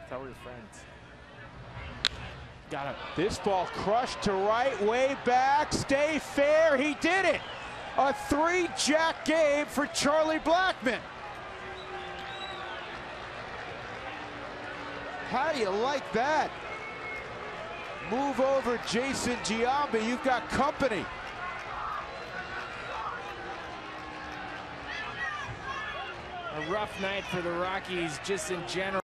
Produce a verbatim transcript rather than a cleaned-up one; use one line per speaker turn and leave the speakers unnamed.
Tell your friends.
Got it. This ball crushed to right, way back. Stay fair. He did it. A three-jack game for Charlie Blackmon. How do you like that? Move over, Jason Giambi. You've got company.
A rough night for the Rockies just in general.